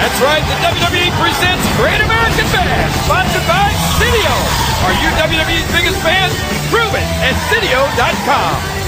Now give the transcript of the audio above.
That's right, the WWE presents Great American Bash, sponsored by Video. Are you WWE's biggest fans? Prove it at video.com.